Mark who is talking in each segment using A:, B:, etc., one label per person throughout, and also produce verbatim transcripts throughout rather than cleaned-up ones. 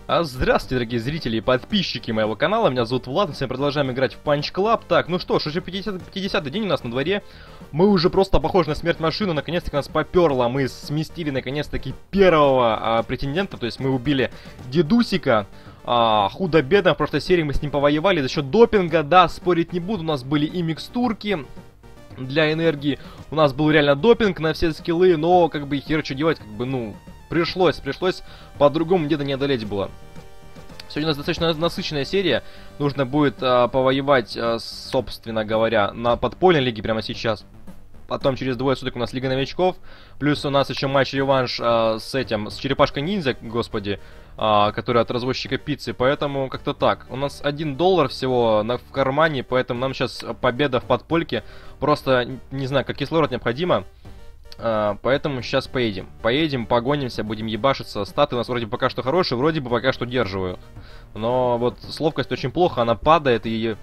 A: А здравствуйте, дорогие зрители и подписчики моего канала, меня зовут Влад, мы с вами продолжаем играть в Punch Club. Так, ну что ж, уже пятидесятый день у нас на дворе, мы уже просто похожи на смерть машину, наконец-таки нас поперло, мы сместили наконец-таки первого а, претендента, то есть мы убили дедусика, а, худо-бедно, в прошлой серии мы с ним повоевали за счет допинга, да, спорить не буду, у нас были и микстурки для энергии, у нас был реально допинг на все скиллы, но как бы хер что делать, как бы, ну... Пришлось, пришлось, по-другому где-то не одолеть было. Сегодня у нас достаточно насыщенная серия. Нужно будет а, повоевать, а, собственно говоря, на подпольной лиге прямо сейчас. Потом через двое суток у нас Лига новичков. Плюс у нас еще матч-реванш а, с этим, с Черепашкой-ниндзя, господи, а, который от развозчика пиццы. Поэтому как-то так. У нас один доллар всего на, в кармане, поэтому нам сейчас победа в подпольке. Просто, не знаю, как кислород необходимо. Uh, поэтому сейчас поедем. Поедем, погонимся, будем ебашиться. Статы у нас вроде пока что хорошие, вроде бы пока что удерживают. Но вот с ловкостью очень плохо, она падает и...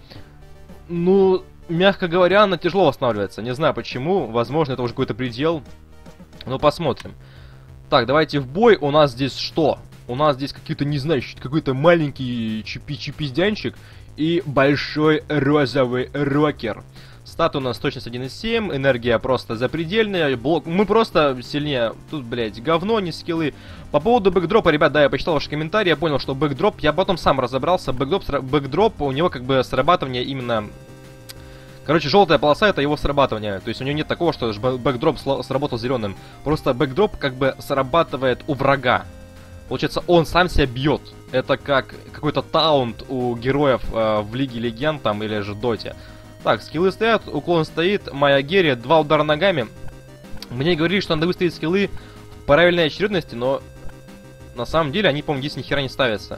A: Ну, мягко говоря, она тяжело восстанавливается. Не знаю почему, возможно это уже какой-то предел. Но посмотрим. Так, давайте в бой. У нас здесь что? У нас здесь какие-то, не знаю, какой-то маленький чипи-чипиздянчик и большой розовый рокер. Стат у нас точность один и семь, энергия просто запредельная, блок... мы просто сильнее, тут, блядь, говно, не скиллы. По поводу бэкдропа, ребят, да, я почитал ваши комментарии, я понял, что бэкдроп, я потом сам разобрался, бэкдроп, бэкдроп, у него как бы срабатывание именно... Короче, желтая полоса это его срабатывание, то есть у него нет такого, что бэкдроп сработал зеленым, просто бэкдроп как бы срабатывает у врага. Получается, он сам себя бьет. Это как какой-то таунт у героев э, в Лиге Легенд там или же Доте. Так, скиллы стоят, уклон стоит, моя Герри, два удара ногами. Мне говорили, что надо выставить скиллы в правильной очередности, но на самом деле они, по-моему, здесь ни хера не ставятся.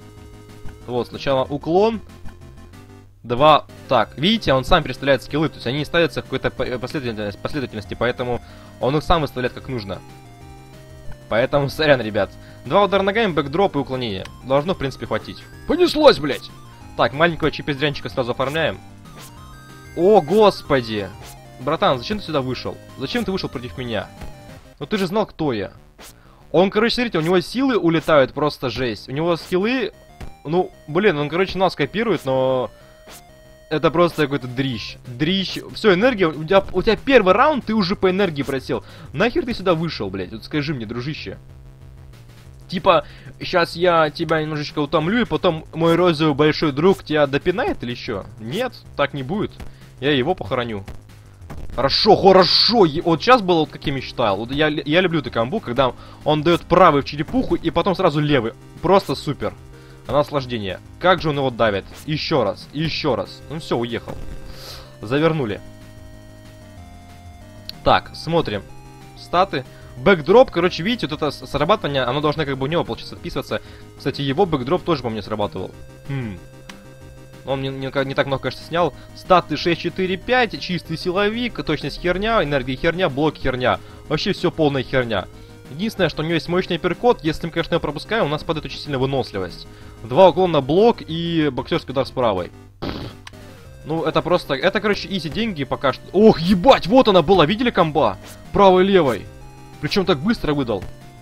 A: Вот, сначала уклон. Два... Так, видите, он сам переставляет скиллы, то есть они не ставятся в какой-то последовательности, последовательности, поэтому он их сам выставляет как нужно. Поэтому, сорян, ребят. Два удара ногами, бэкдроп и уклонение. Должно, в принципе, хватить. Понеслось, блядь! Так, маленького чипиздрянчика сразу оформляем. О, господи! Братан, зачем ты сюда вышел? Зачем ты вышел против меня? Ну ты же знал, кто я. Он, короче, смотрите, у него силы улетают просто жесть. У него скиллы... Ну, блин, он, короче, нас копирует, но... Это просто какой-то дрищ. Дрищ. Все, энергия... У тебя, у тебя первый раунд, ты уже по энергии просел. Нахер ты сюда вышел, блядь? Вот скажи мне, дружище. Типа, сейчас я тебя немножечко утомлю, и потом мой розовый большой друг тебя допинает или что? Нет, так не будет. Я его похороню. Хорошо, хорошо. Вот сейчас было вот как я мечтал. Вот я, я люблю эту комбу, когда он дает правый в черепуху и потом сразу левый. Просто супер. Наслаждение. Как же он его давит. Еще раз, еще раз. Ну все, уехал. Завернули. Так, смотрим. Статы. Бэкдроп, короче, видите, вот это срабатывание, оно должно как бы у него, получится, отписываться. Кстати, его бэкдроп тоже, по мне, срабатывал. Хм. Он не, не, не так много, конечно, снял. Статы шесть, четыре, пять, чистый силовик, точность херня, энергия херня, блок херня. Вообще все полная херня. Единственное, что у него есть мощный апперкот, если мы, конечно, его пропускаем, у нас падает очень сильная выносливость. Два уклона блок и боксерский удар с правой. Ну, это просто... Это, короче, изи деньги пока что... Ох, ебать, вот она была, видели комба? Правой-левой. Причем так быстро выдал.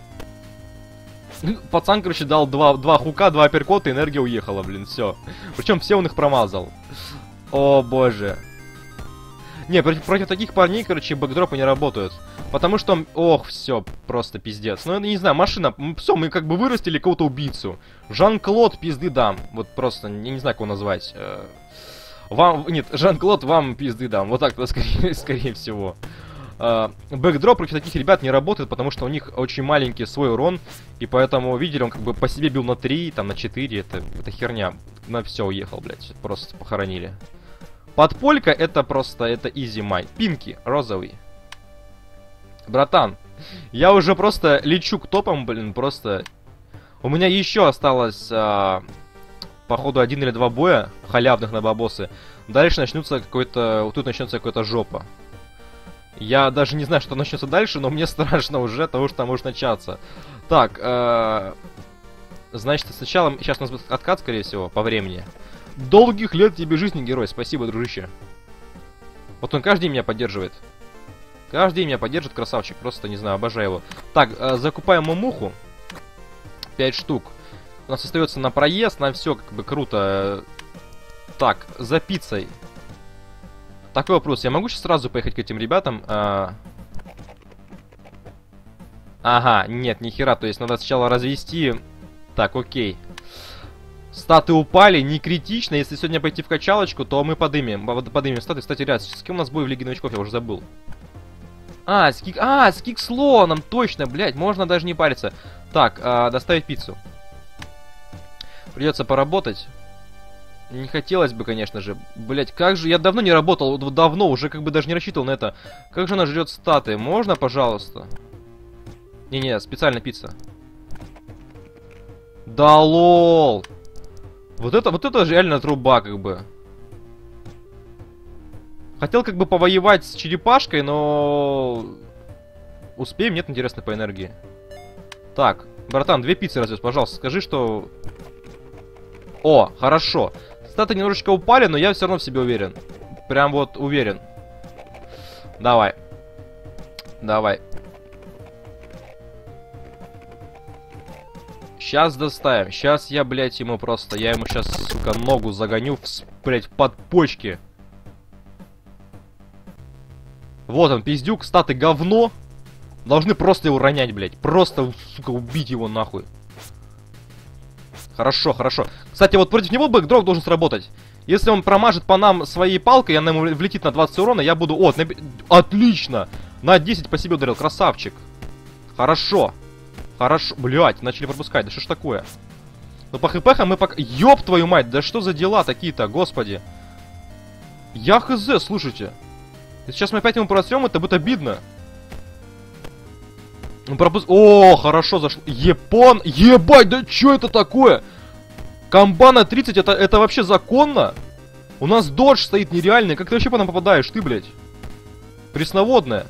A: Пацан, короче, дал два, два хука, два апперкота, и энергия уехала, блин, все. Причем все он их промазал. О, боже. Не, против, против таких парней, короче, бэкдропы не работают. Потому что, ох, все, просто пиздец. Ну, я не знаю, машина, все, мы как бы вырастили кого-то убийцу. Жан-Клод, пизды дам. Вот просто, я не знаю, как его назвать. Вам, нет, Жан-Клод, вам пизды дам. Вот так, скорее, скорее всего. Бэкдроп против таких ребят не работает, потому что у них очень маленький свой урон. И поэтому, видели, он как бы по себе бил на три, там на четыре. Это, это херня. На все уехал, блядь. Просто похоронили. Подполька это просто, это изи майн. Пинки, розовый. Братан, я уже просто лечу к топам, блин, просто... У меня еще осталось, а, походу, один или два боя халявных на бабосы. Дальше начнется какой-то... Тут начнется какая-то жопа. Я даже не знаю, что начнется дальше, но мне страшно уже того, что там может начаться. Так, э, значит, сначала... Сейчас у нас будет откат, скорее всего, по времени. Долгих лет тебе жизни, герой. Спасибо, дружище. Вот он каждый день меня поддерживает. Каждый день меня поддержит, красавчик. Просто, не знаю, обожаю его. Так, э, закупаем муху. пять штук. У нас остается на проезд, на все как бы круто. Так, за пиццей. Такой вопрос. Я могу сейчас сразу поехать к этим ребятам? А... Ага, нет, нихера. То есть надо сначала развести... Так, окей. Статы упали, не критично. Если сегодня пойти в качалочку, то мы подымем. Подымем статы. Кстати, ребят, с кем у нас бой в Лиге новичков? Я уже забыл. А, с кик... А, с кикслоном, точно, блядь. Можно даже не париться. Так, а, доставить пиццу. Придется поработать. Не хотелось бы, конечно же. Блять, как же... Я давно не работал, давно, уже как бы даже не рассчитывал на это. Как же она жрет статы? Можно, пожалуйста? Не-не, специально пицца. Да лол! Вот это, вот это же реально труба, как бы. Хотел как бы повоевать с черепашкой, но... Успеем? Нет, интересно, по энергии. Так, братан, две пиццы развез, пожалуйста. Скажи, что... О, хорошо. Статы немножечко упали, но я все равно в себе уверен. Прям вот уверен. Давай. Давай. Сейчас доставим. Сейчас я, блядь, ему просто... Я ему сейчас, сука, ногу загоню, в, блядь, в подпочки. Вот он, пиздюк, статы говно. Должны просто его ронять, блядь. Просто, сука, убить его нахуй. Хорошо, хорошо. Кстати, вот против него бэкдроп должен сработать. Если он промажет по нам своей палкой, и она ему влетит на двадцать урона, я буду... О, на... Отлично! На десять по себе ударил, красавчик. Хорошо. Хорошо. Блять, начали пропускать. Да что ж такое? Ну по хпхам мы пока... Ёб твою мать, да что за дела такие-то, господи. Я хз, слушайте. Если сейчас мы опять ему просрем, это будет обидно. Пропуск... О, хорошо зашло. Япон... Ебать, да что это такое? Комба на тридцать, это, это вообще законно? У нас додж стоит нереальный. Как ты вообще по нам попадаешь, ты, блядь? Пресноводная.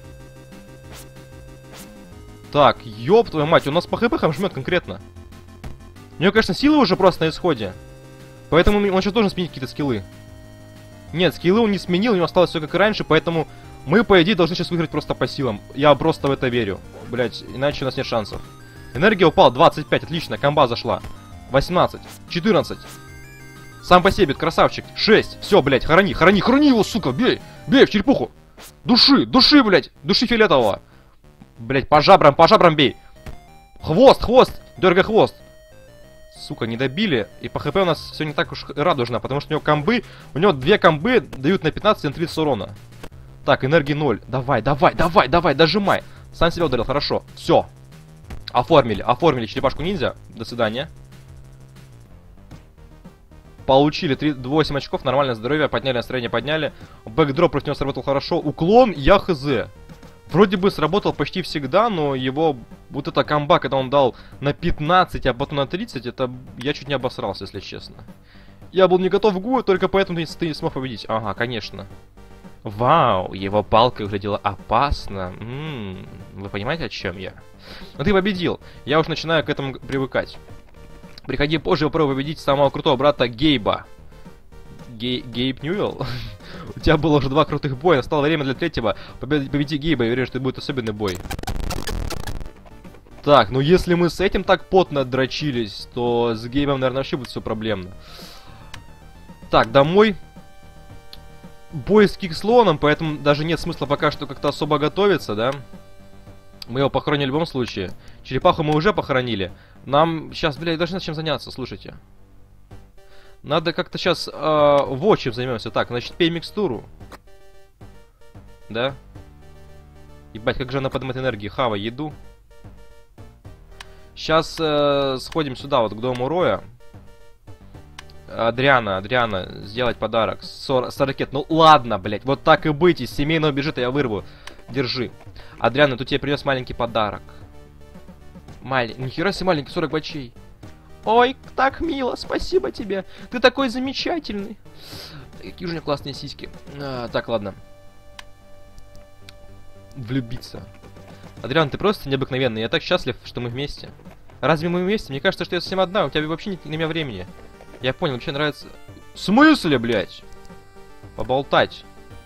A: Так, ёб твою мать, у нас по хпхам жмет конкретно. У него, конечно, силы уже просто на исходе. Поэтому он сейчас должен сменить какие-то скиллы. Нет, скиллы он не сменил, у него осталось все как и раньше, поэтому мы, по идее, должны сейчас выиграть просто по силам. Я просто в это верю. Блять, иначе у нас нет шансов. Энергия упала, двадцать пять, отлично, комба зашла. восемнадцать, четырнадцать. Сам по себе, красавчик. шесть, все, блять, хорони, хорони, хорони его, сука, бей, бей в черепуху. Души, души, блять, души фиолетового. Блять, по жабрам, по жабрам бей. Хвост, хвост, дергай хвост. Сука, не добили. И по хп у нас все не так уж радужно, потому что у него комбы, у него две комбы дают на пятнадцать и на тридцать урона. Так, энергии ноль. Давай, давай, давай, давай, дожимай. Сам себя ударил, хорошо. Все. Оформили, оформили черепашку ниндзя. До свидания. Получили три, восемь очков, нормальное здоровье, подняли настроение, подняли. Бэкдроп против него сработал хорошо. Уклон, я хз. Вроде бы сработал почти всегда, но его вот эта комба, когда он дал на пятнадцать, а потом на тридцать, это я чуть не обосрался, если честно. Я был не готов к гую, только поэтому ты, ты не смог победить. Ага, конечно. Вау, его палка выглядела опасно. М-м, вы понимаете, о чем я? Но ты победил. Я уж начинаю к этому привыкать. Приходи позже, попробуй победить самого крутого брата Гейба. Гей... Гейб Ньюэлл? У тебя было уже два крутых боя, настало время для третьего. Победи Гейба, я уверен, что это будет особенный бой. Так, ну если мы с этим так потно дрочились, то с Гейбом, наверное, вообще будет все проблемно. Так, домой. Бой с Кикслоном, поэтому даже нет смысла пока что как-то особо готовиться, да? Мы его похоронили в любом случае. Черепаху мы уже похоронили. Нам сейчас, блядь, даже над чем заняться, слушайте. Надо как-то сейчас э, вотчем займемся. Так, значит, пей микстуру. Да? Ебать, как же она поднимает энергии. Хава, еду. Сейчас э, сходим сюда, вот к дому Роя. Адриана, Адриана, сделать подарок. сорок. Ну ладно, блядь, вот так и быть. Из семейного бюджета я вырву. Держи. Адриана, тут тебе принес маленький подарок. Маленький. Нихера себе маленький, сорок бачей. Ой, так мило, спасибо тебе. Ты такой замечательный. Какие же у меня классные сиськи. А, так, ладно. Влюбиться. Адриан, ты просто необыкновенный. Я так счастлив, что мы вместе. Разве мы вместе? Мне кажется, что я совсем одна. У тебя вообще нет на меня времени. Я понял, вообще нравится... В смысле, блядь? Поболтать.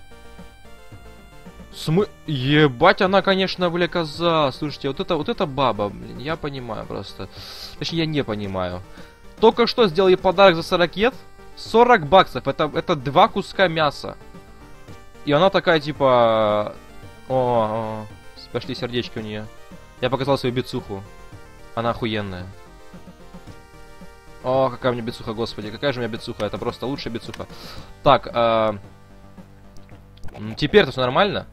A: Смы... Ебать, она, конечно, бля, коза. Слушайте, вот это, вот это баба, блин, я понимаю просто. Точнее, я не понимаю. Только что сделал ей подарок за сорокет. сорок баксов. Это, это два куска мяса. И она такая, типа... О, о, пошли сердечки у нее. Я показал свою бицуху. Она охуенная. О, какая у меня бицуха, господи. Какая же у меня бицуха. Это просто лучшая бицуха. Так, э... теперь-то все нормально?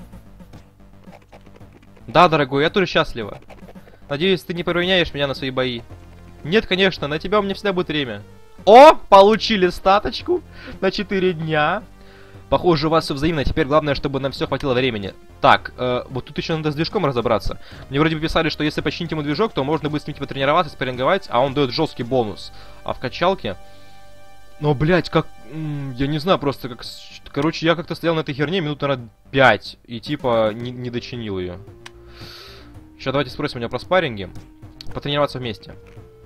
A: Да, дорогой, я тоже счастлива. Надеюсь, ты не променяешь меня на свои бои. Нет, конечно, на тебя у меня всегда будет время. О, получили статочку на четыре дня. Похоже, у вас все взаимно. Теперь главное, чтобы нам все хватило времени. Так, э, вот тут еще надо с движком разобраться. Мне вроде бы писали, что если починить ему движок, то можно будет с ним типа тренироваться, спарринговать, а он дает жесткий бонус. А в качалке... Но, блядь, как... Я не знаю, просто как... Короче, я как-то стоял на этой херне минут, наверное, пять. И типа не, не дочинил ее. Сейчас давайте спросим у него про спарринги. Потренироваться вместе.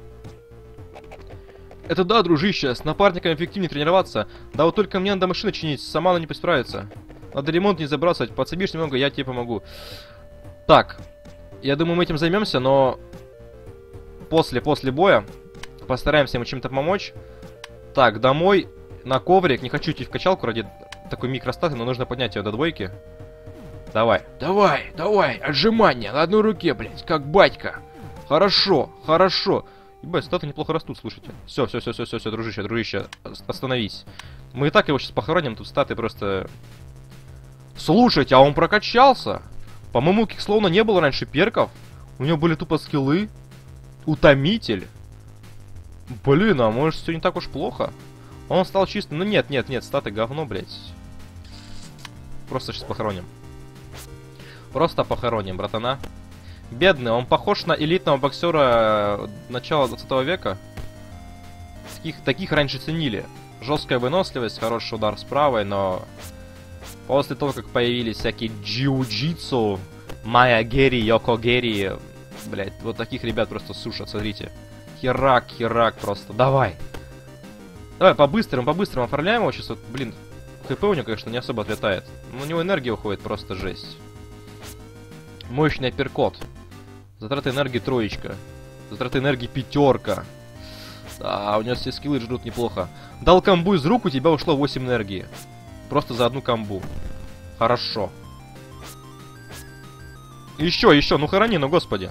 A: Это да, дружище, с напарником эффективнее тренироваться. Да вот только мне надо машину чинить, сама она не справится. Надо ремонт не забрасывать, подсобишь немного, я тебе помогу. Так, я думаю, мы этим займемся, но... После, после боя постараемся ему чем-то помочь. Так, домой, на коврик. Не хочу идти в качалку ради такой микростаты, но нужно поднять ее до двойки. Давай. Давай, давай, отжимания на одной руке, блядь, как батька. Хорошо, хорошо. Ебать, статы неплохо растут, слушайте. Все, все, все, все, все, все, дружище, дружище, остановись. Мы и так его сейчас похороним, тут статы просто... Слушайте, а он прокачался. По-моему, словно не было раньше перков. У него были тупо скиллы. Утомитель. Блин, а может все не так уж плохо? Он стал чистым. Ну нет, нет, нет, статы говно, блядь. Просто сейчас похороним. Просто похороним, братана. Бедный, он похож на элитного боксера начала двадцатого века. Таких, таких раньше ценили. Жесткая выносливость, хороший удар с правой, но... После того, как появились всякие джиу-джитсу, Майя Герри, Йоко Герри, блять, вот таких ребят просто сушат, смотрите. Херак, херак просто. Давай. Давай, по-быстрому, по-быстрому оформляем его. Сейчас вот, блин, хп у него, конечно, не особо отлетает. Но у него энергия уходит, просто жесть. Мощный апперкот. Затраты энергии троечка. Затраты энергии пятерка. Да, у него все скиллы жрут неплохо. Дал комбу из рук, у тебя ушло восемь энергии. Просто за одну комбу. Хорошо. Еще, еще, ну хорони, ну господи.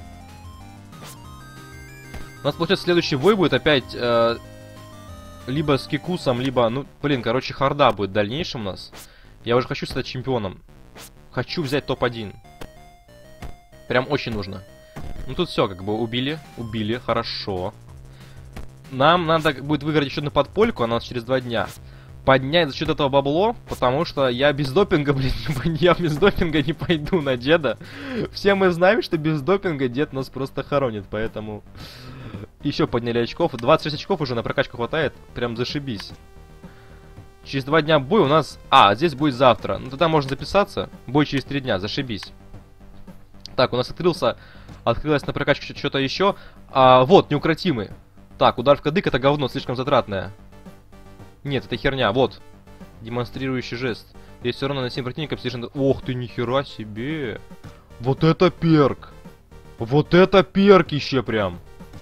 A: У нас, получается, следующий бой будет опять э, либо с Кикусом, либо, ну, блин, короче, харда будет в дальнейшем у нас. Я уже хочу стать чемпионом. Хочу взять топ один. Прям очень нужно. Ну тут все, как бы убили, убили, хорошо. Нам надо будет выиграть еще одну подпольку, она у нас через два дня. Поднять за счет этого бабло, потому что я без допинга, блин, я без допинга не пойду на деда. Все мы знаем, что без допинга дед нас просто хоронит, поэтому... Еще подняли очков. двадцать шесть очков уже на прокачку хватает, прям зашибись. Через два дня бой у нас... А, здесь будет завтра. Ну тогда можно записаться. Бой через три дня, зашибись. Так, у нас открылся... Открылось на прокачку что-то еще. А, вот, неукротимый. Так, удар в кадык это говно, слишком затратное. Нет, это херня, вот. Демонстрирующий жест. Здесь все равно на семь противников слишком... Ох ты, нихера себе. Вот это перк. Вот это перкище прям.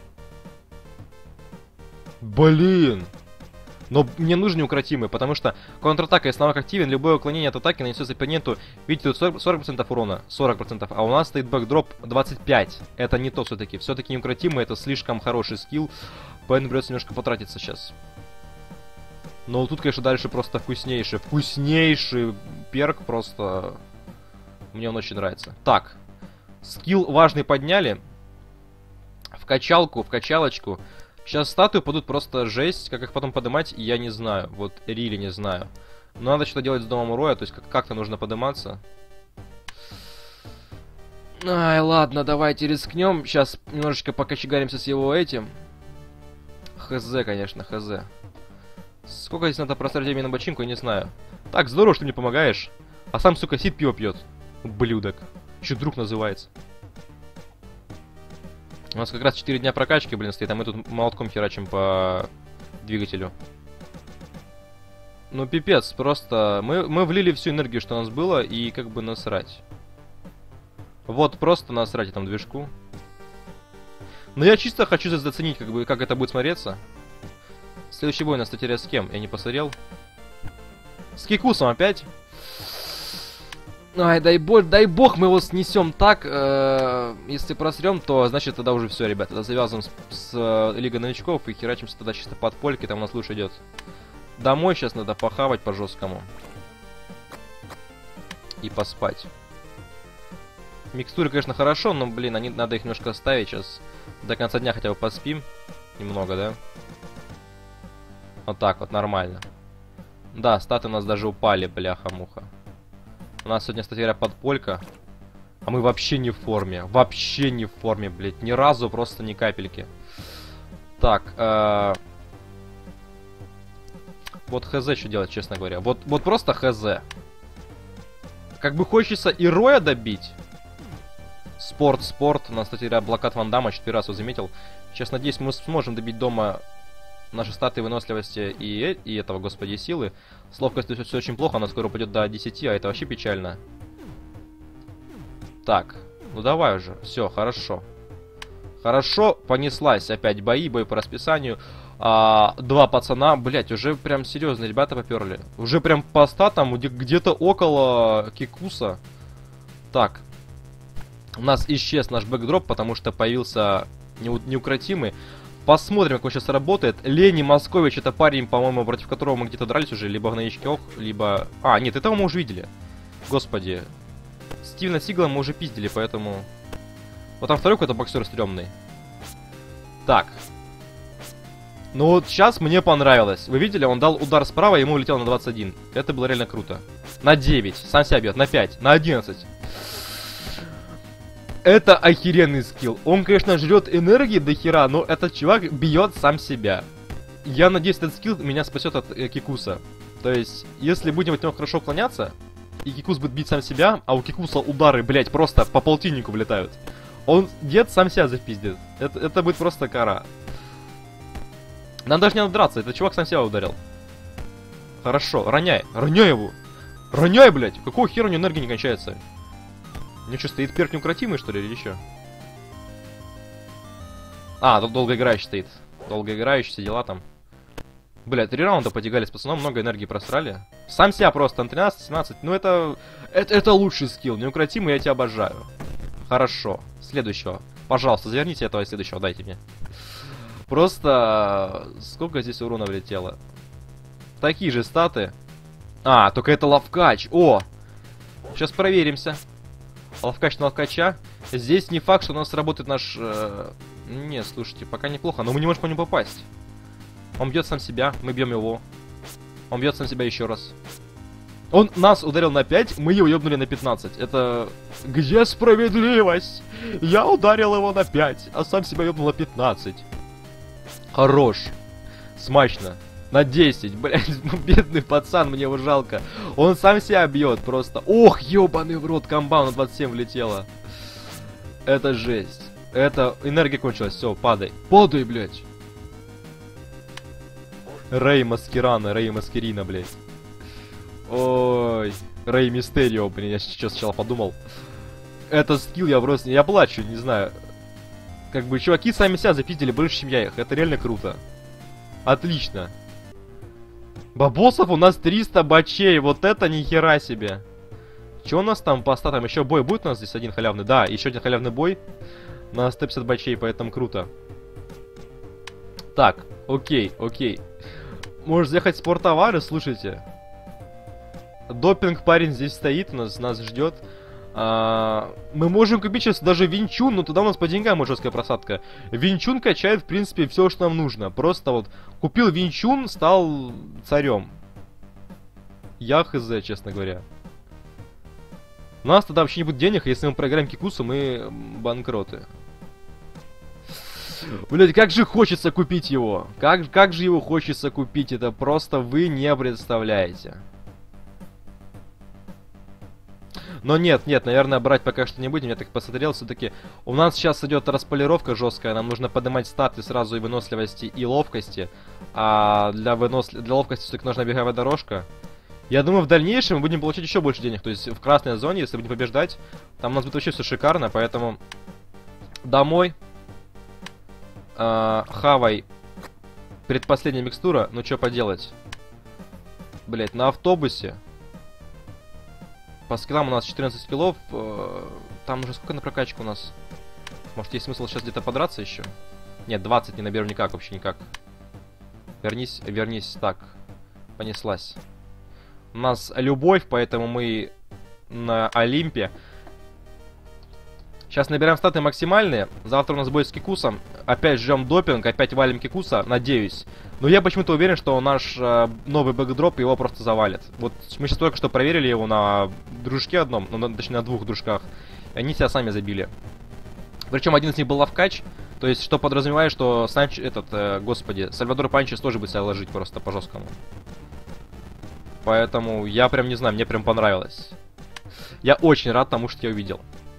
A: Блин. Но мне нужен неукротимый, потому что контратака, если навык активен, любое уклонение от атаки нанесет оппоненту. Видите, тут сорок процентов урона, сорок процентов, а у нас стоит бэкдроп двадцать пять. Это не то все-таки. Все-таки неукротимый, это слишком хороший скилл, поэтому придется немножко потратиться сейчас. Но тут, конечно, дальше просто вкуснейший, вкуснейший перк, просто... Мне он очень нравится. Так, скилл важный подняли. В качалку, в качалочку. Сейчас статуи падут просто жесть, как их потом поднимать, я не знаю. Вот, рили не знаю. Но надо что-то делать с домом Роя, то есть как-то нужно подниматься. Ай, ладно, давайте рискнем. Сейчас немножечко покочегаримся с его этим. Хз, конечно, хз. Сколько здесь надо просрать времени на бочинку, я не знаю. Так, здорово, что ты мне помогаешь. А сам, сука, сидит, пиво пьет. Ублюдок. Еще друг называется. У нас как раз четыре дня прокачки, блин, стоит, а мы тут молотком херачим по двигателю. Ну, пипец, просто... Мы, мы влили всю энергию, что у нас было, и как бы насрать. Вот, просто насрать этому движку. Но я чисто хочу заценить, как бы, как это будет смотреться. Следующий бой у нас, кстати, с кем? Я не посмотрел. С Кикусом опять. Ай, дай бог, дай бог мы его снесем так. Э, если просрем, то значит тогда уже все, ребята. Тогда завязываем с, с э, Лигой новичков и херачимся тогда чисто под польки. Там у нас лучше идет. Домой сейчас надо похавать по-жесткому. И поспать. Микстуры, конечно, хорошо, но, блин, они, надо их немножко оставить сейчас. До конца дня хотя бы поспим. Немного, да? Вот так вот, нормально. Да, статы у нас даже упали, бляха-муха. У нас сегодня, кстати говоря, подполька. А мы вообще не в форме. Вообще не в форме, блядь. Ни разу, просто ни капельки. Так, э... вот хз что делать, честно говоря. Вот, вот просто хз. Как бы хочется и Роя добить. Спорт, спорт. У нас, кстати говоря, блокад Ван Дамма. Четвертый раз его заметил. Сейчас, надеюсь, мы сможем добить дома наши статы выносливости и, и этого, господи, силы. С ловкостью все очень плохо, она скоро упадет до десяти, а это вообще печально. Так, ну давай уже, все, хорошо. Хорошо, понеслась опять бои, бой по расписанию. А, два пацана, блять, уже прям серьезно ребята поперли. Уже прям по статам где-то около Кикуса. Так, у нас исчез наш бэкдроп, потому что появился неу неукротимый. Посмотрим, как он сейчас работает. Лени Москович, это парень, по-моему, против которого мы где-то дрались уже, либо в новичках, либо... А, нет, этого мы уже видели. Господи. Стивена Сигла мы уже пиздили, поэтому... Вот там второй какой-то боксер стрёмный. Так. Ну вот сейчас мне понравилось. Вы видели, он дал удар справа, ему улетел на двадцать один. Это было реально круто. На девять. Сам себя бьет. На пять. На одиннадцать. Это охеренный скилл. Он, конечно, жрет энергии до хера, но этот чувак бьет сам себя. Я надеюсь, этот скилл меня спасет от э, Кикуса. То есть, если будем от него хорошо уклоняться, и Кикус будет бить сам себя, а у Кикуса удары, блять, просто по полтиннику влетают, он дед сам себя запиздит. Это, это будет просто кара. Нам даже не надо драться, этот чувак сам себя ударил. Хорошо, роняй, роняй его. Роняй, блять, какого хера у него энергия не кончается? Мне что, стоит перк неукротимый, что ли, или еще? А, тут долгоиграющий стоит. Долгоиграющий, все дела там. Бля, три раунда потягали с пацаном, много энергии просрали. Сам себя просто, на тринадцать семнадцать. Ну это, это... Это лучший скилл. Неукротимый, я тебя обожаю. Хорошо. Следующего. Пожалуйста, заверните этого следующего, дайте мне. Просто... Сколько здесь урона влетело? Такие же статы. А, только это лавкач. О! Сейчас проверимся. Лавкач на лавкача. Здесь не факт, что у нас работает наш... Э... Не, слушайте, пока неплохо, но мы не можем по нему попасть. Он бьет сам себя, мы бьем его. Он бьет сам себя еще раз. Он нас ударил на пять, мы его ебнули на пятнадцать. Это... Где справедливость? Я ударил его на пять, а сам себя ебнул на пятнадцать. Хорош. Смачно. На десять, блядь, бедный пацан, мне его жалко. Он сам себя бьет просто. Ох, ебаный в рот, комбау на двадцать семь влетело. Это жесть. Это энергия кончилась, все, падай. Падай, блядь. Рэй Маскирана, Рэй Маскирина, блядь. Ой, Рэй Мистерио, блин, я сейчас сначала подумал. Это скилл, я просто, я плачу, не знаю. Как бы чуваки сами себя запиздили больше, чем я их. Это реально круто. Отлично. Бабосов у нас триста бачей, вот это ни хера себе. Че у нас там по статам? Еще бой будет у нас здесь один халявный? Да, еще один халявный бой. На сто пятьдесят бачей, поэтому круто. Так, окей, окей. Может заехать в спорттовары, слушайте. Допинг парень здесь стоит, нас, нас ждет. А, мы можем купить сейчас даже Винчун, но туда у нас по деньгам может жесткая просадка. Винчун качает, в принципе, все, что нам нужно. Просто вот купил Винчун, стал царем. Я хз, честно говоря. У нас тогда вообще не будет денег, если мы проиграем Кикусу, мы банкроты. Блять, как же хочется купить его. Как, как же его хочется купить, это просто вы не представляете. Но нет, нет, наверное, брать пока что не будем. Я так посмотрел, все-таки у нас сейчас идет располировка жесткая. Нам нужно поднимать статы сразу и выносливости, и ловкости. А для, вынос... для ловкости все-таки нужна беговая дорожка. Я думаю, в дальнейшем мы будем получать еще больше денег. То есть в красной зоне, если будем побеждать, там у нас будет вообще все шикарно. Поэтому домой. А, хавай Предпоследняя микстура, ну что поделать. Блять, на автобусе. По скиллам у нас четырнадцать скиллов. Э, там уже сколько на прокачку у нас? Может, есть смысл сейчас где-то подраться еще? Нет, двадцать не наберу никак, вообще никак. Вернись, вернись, так. Понеслась. У нас любовь, поэтому мы на Олимпе. Сейчас набираем статы максимальные. Завтра у нас бой с Кикусом. Опять ждем допинг, опять валим Кикуса, надеюсь. Но я почему-то уверен, что наш э, новый бэкдроп его просто завалит. Вот мы сейчас только что проверили его на дружке одном, ну, на, точнее на двух дружках. И они себя сами забили. Причем один из них был лавкач. То есть, что подразумевает, что Санч, этот, э, господи, Сальвадор Панчес тоже будет себя ложить просто по-жесткому. Поэтому я прям не знаю, мне прям понравилось. Я очень рад тому, что я увидел.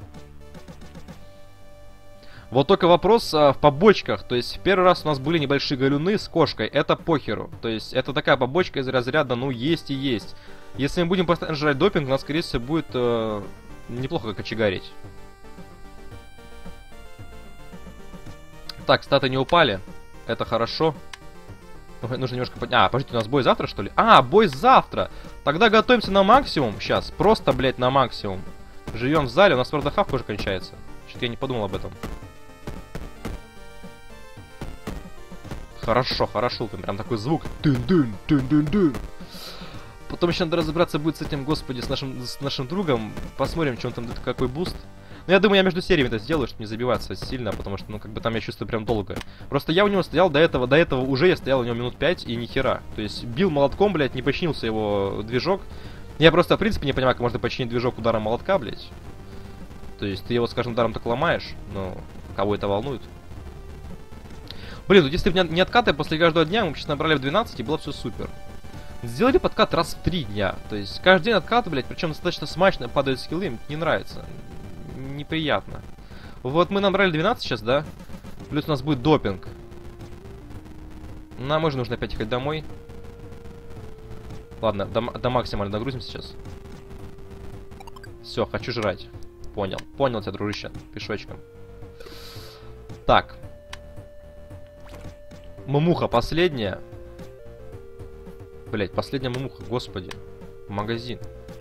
A: Вот только вопрос а, в побочках. То есть, в первый раз у нас были небольшие галюны с кошкой. Это похеру. То есть, это такая побочка из разряда, ну, есть и есть. Если мы будем постоянно жрать допинг, у нас, скорее всего, будет э, неплохо кочегарить. Так, статы не упали. Это хорошо. Нужно немножко... Под... А, подождите, у нас бой завтра, что ли? А, бой завтра! Тогда готовимся на максимум. Сейчас, просто, блядь, на максимум. Живем в зале, у нас вордахавка уже кончается. Что-то я не подумал об этом. Хорошо, хорошо, там прям такой звук. Дын-дын, дын-дын-дын. Потом еще надо разобраться будет с этим, господи, с нашим, с нашим другом. Посмотрим, что он там, какой буст. Ну, я думаю, я между сериями это сделаю, чтобы не забиваться сильно, потому что, ну, как бы там я чувствую прям долго. Просто я у него стоял до этого, до этого уже я стоял у него минут пять и ни хера. То есть бил молотком, блядь, не починился его движок. Я просто, в принципе, не понимаю, как можно починить движок ударом молотка, блядь. То есть ты его, скажем, ударом так ломаешь, но кого это волнует? Блин, тут если бы не откаты после каждого дня, мы сейчас набрали в двенадцать, и было все супер. Сделали подкат раз в три дня. То есть каждый день откат, блядь, причем достаточно смачно падают скиллы, мне не нравится. Неприятно. Вот мы набрали двенадцать сейчас, да? Плюс у нас будет допинг. Нам уже нужно опять ехать домой. Ладно, до, до максимально нагрузим сейчас. Все, хочу жрать. Понял. Понял тебя, дружище. Пешочком. Так. Мумуха последняя. Блять, последняя мумуха, господи. Магазин.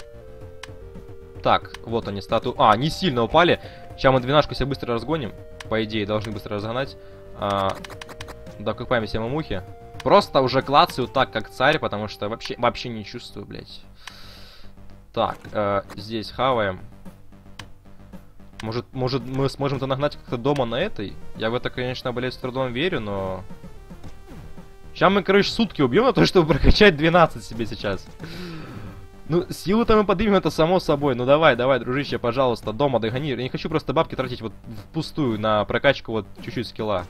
A: Так, вот они статуи. А, они сильно упали. Сейчас мы двенашку себе быстро разгоним. По идее, должны быстро разгонать. А, докупаем себе мумухи. Просто уже клацаю так, как царь, потому что вообще, вообще не чувствую, блять. Так, э, здесь хаваем. Может, может мы сможем-то нагнать как-то дома на этой? Я в это, конечно, блять, с трудом верю, но... Сейчас мы, короче, сутки убьем на то, чтобы прокачать двенадцать себе сейчас. Ну, силу-то мы поднимем, это само собой. Ну давай, давай, дружище, пожалуйста, дома догони. Я не хочу просто бабки тратить вот впустую на прокачку вот чуть-чуть скилла.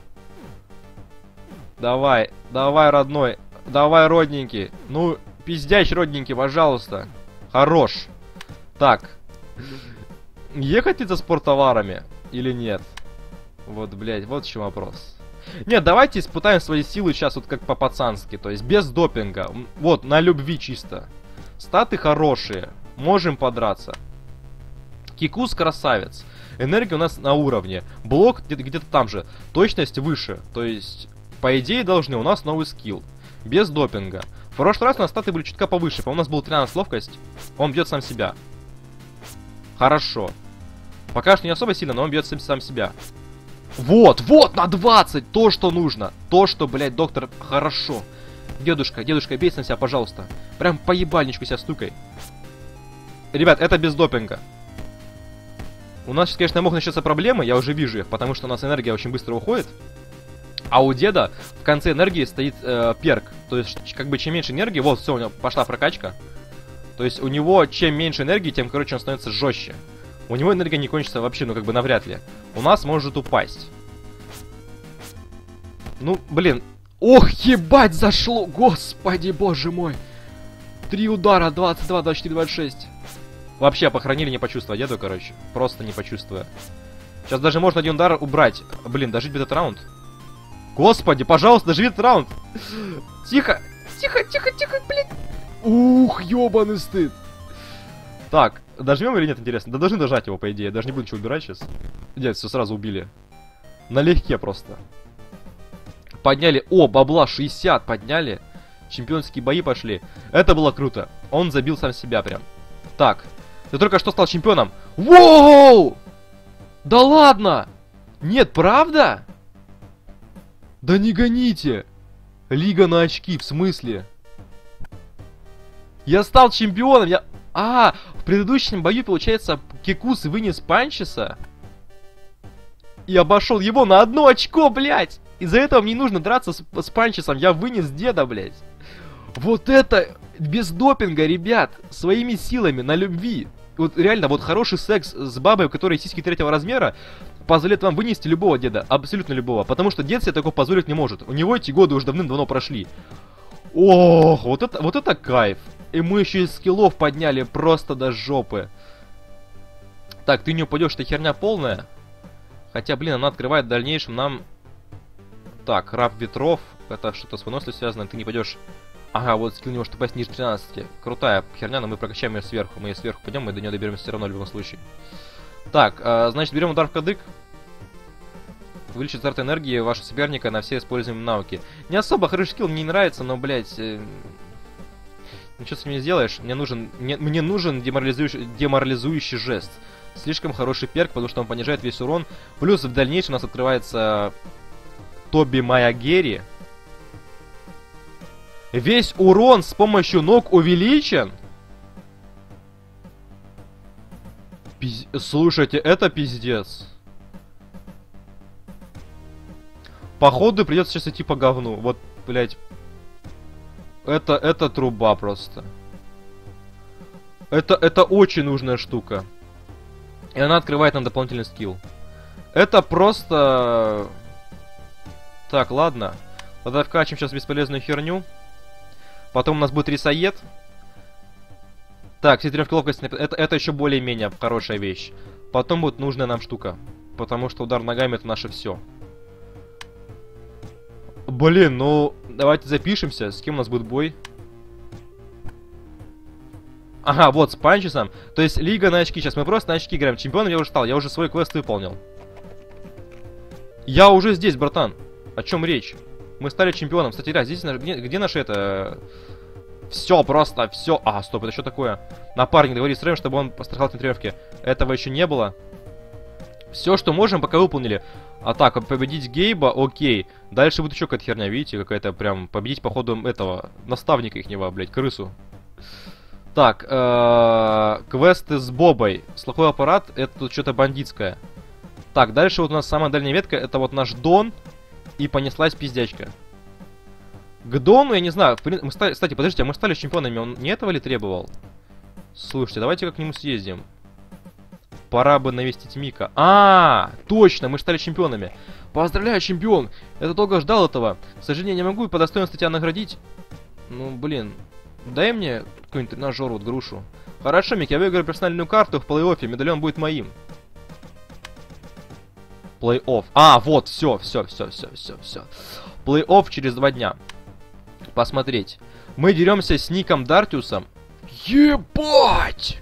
A: Давай, давай, родной. Давай, родненький. Ну, пиздящ, родненький, пожалуйста. Хорош. Так. Ехать ли за спорттоварами или нет? Вот, блядь, вот в чем вопрос. Нет, давайте испытаем свои силы сейчас вот как по-пацански. То есть без допинга. Вот, на любви чисто. Статы хорошие. Можем подраться. Кикус красавец. Энергия у нас на уровне. Блок где-то где-то там же. Точность выше. То есть, по идее, должны у нас новый скилл. Без допинга. В прошлый раз у нас статы были чутка повыше. По-моему, у нас был тринадцать ловкость. Он бьет сам себя. Хорошо. Пока что не особо сильно, но он бьет сам себя. Вот, вот, на двадцать! То, что нужно. То, что, блядь, доктор, хорошо. Дедушка, дедушка, бейся на себя, пожалуйста. Прям по ебальничку себя стукай. Ребят, это без допинга. У нас сейчас, конечно, могут начаться проблемы, я уже вижу их, потому что у нас энергия очень быстро уходит. А у деда в конце энергии стоит э, перк. То есть, как бы, чем меньше энергии... Вот, все, у него пошла прокачка. То есть, у него чем меньше энергии, тем, короче, он становится жестче. У него энергия не кончится вообще, ну, как бы, навряд ли. У нас может упасть. Ну, блин. Ох, ебать, зашло! Господи, боже мой! Три удара, двадцать два, двадцать четыре, двадцать шесть. Вообще, похоронили, не почувствуя деду, короче. Просто не почувствуя. Сейчас даже можно один удар убрать. Блин, дожить этот раунд. Господи, пожалуйста, доживи этот раунд. Тихо, тихо, тихо, тихо, блин. Ух, ебаный стыд. Так, дожмем или нет, интересно? Да должны дожать его, по идее. Я даже не буду ничего убирать сейчас. Нет, все сразу убили. Налегке просто. Подняли. О, бабла шестьдесят подняли. Чемпионские бои пошли. Это было круто. Он забил сам себя прям. Так. Ты только что стал чемпионом. Воу! Да ладно! Нет, правда? Да не гоните! Лига на очки, в смысле? Я стал чемпионом, я... А, в предыдущем бою, получается, Кикус вынес Панчеса. И обошел его на одно очко, блядь! Из-за этого мне не нужно драться с, с Панчесом, я вынес деда, блядь. Вот это без допинга, ребят, своими силами, на любви. Вот реально, вот хороший секс с бабой, у которой сиськи третьего размера, позволяет вам вынести любого деда, абсолютно любого. Потому что дед себе такого позволить не может. У него эти годы уже давным-давно прошли. Ох, вот это, вот это кайф. И мы еще из скиллов подняли просто до жопы. Так, ты не упадешь, это херня полная. Хотя, блин, она открывает в дальнейшем нам... Так, раб ветров. Это что-то с выносливостью связано, ты не пойдешь... Ага, вот скилл не может упасть ниже тринадцати. Крутая херня, но мы прокачаем ее сверху. Мы ее сверху пойдем, мы до нее доберемся все равно в любом случае. Так, э, значит, берем удар в кадык. Увеличить зарт энергии вашего соперника на все используемые навыки. Не особо хороший скилл, мне не нравится, но, блядь... Э, ничего с ним не сделаешь. Мне нужен, мне, мне нужен деморализующий, деморализующий жест. Слишком хороший перк, потому что он понижает весь урон. Плюс в дальнейшем у нас открывается... Тоби Майагери. Весь урон с помощью ног увеличен? Пиз... Слушайте, это пиздец. Походу придется сейчас идти по говну. Вот, блять. Это, это труба просто. Это, это очень нужная штука. И она открывает нам дополнительный скилл. Это просто... Так, ладно. Тогда вкачем сейчас бесполезную херню. Потом у нас будет рисоед. Так, все тренировки ловкости, это, это еще более-менее хорошая вещь. Потом будет нужная нам штука. Потому что удар ногами это наше все. Блин, ну давайте запишемся. С кем у нас будет бой? Ага, вот, с Панчесом. То есть лига на очки. Сейчас мы просто на очки играем. Чемпионом я уже стал. Я уже свой квест выполнил. Я уже здесь, братан. О чем речь? Мы стали чемпионом. Кстати, да, здесь где, где наше это... Все, просто все. А, стоп, это что такое? Напарник, договорились с Рэем, чтобы он пострахал на тренировке. Этого еще не было. Все, что можем, пока выполнили. А так, победить Гейба, окей. Дальше будет еще какая-то херня, видите? Какая-то прям победить, походу, этого наставника ихнего, блядь, крысу. Так, э-э, квесты с Бобой. Слуховой аппарат, это тут что-то бандитское. Так, дальше вот у нас самая дальняя ветка, это вот наш Дон. И понеслась пиздячка. К Дону, я не знаю, мы стали, кстати, подождите, а мы стали чемпионами, он не этого ли требовал? Слушайте, давайте как к нему съездим. Пора бы навестить Мика. А, точно, мы стали чемпионами. Поздравляю, чемпион! Я долго ждал этого. К сожалению, не могу по достоинству тебя наградить. Ну, блин, дай мне какой-нибудь тренажер, вот грушу. Хорошо, Мик, я выиграю персональную карту в плей-оффе, медальон будет моим. Плей-офф. А, вот, все, все, все, все, все, все. Плей-офф через два дня. Посмотреть. Мы деремся с Ником Дартиусом. Ебать!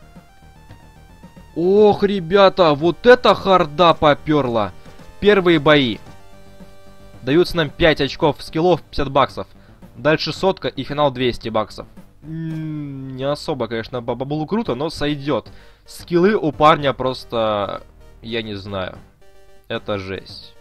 A: Ох, ребята, вот это харда поперла. Первые бои. Даются нам пять очков скиллов, пятьдесят баксов. Дальше сотка и финал двести баксов. М-м, не особо, конечно, бабулу круто, но сойдет. Скиллы у парня просто... Я не знаю. Это жесть.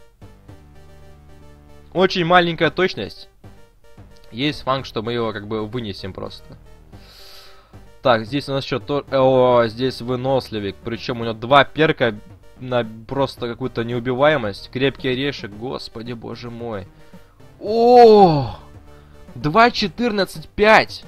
A: Очень маленькая точность. Есть фанк, что мы его как бы вынесем просто. Так, здесь у нас что то... О, здесь выносливик. Причем у него два перка на просто какую-то неубиваемость. Крепкий орешек, господи боже мой. О, два четырнадцать пять.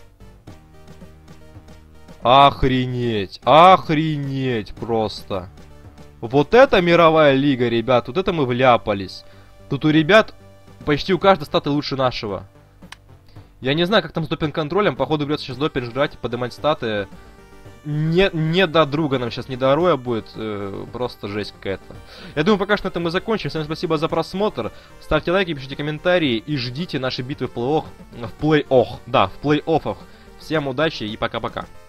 A: Охренеть, охренеть просто. Вот это мировая лига, ребят. Вот это мы вляпались. Тут у ребят почти у каждого статы лучше нашего. Я не знаю, как там с допинг-контролем. Походу придется сейчас допинг жрать и поднимать статы. Не, не до друга нам сейчас, не до Роя будет. Э, просто жесть какая-то. Я думаю, пока что на этом мы закончим. Всем спасибо за просмотр. Ставьте лайки, пишите комментарии и ждите наши битвы в плей-офф. В плей-офф, да, в плей-оффах. Всем удачи и пока-пока.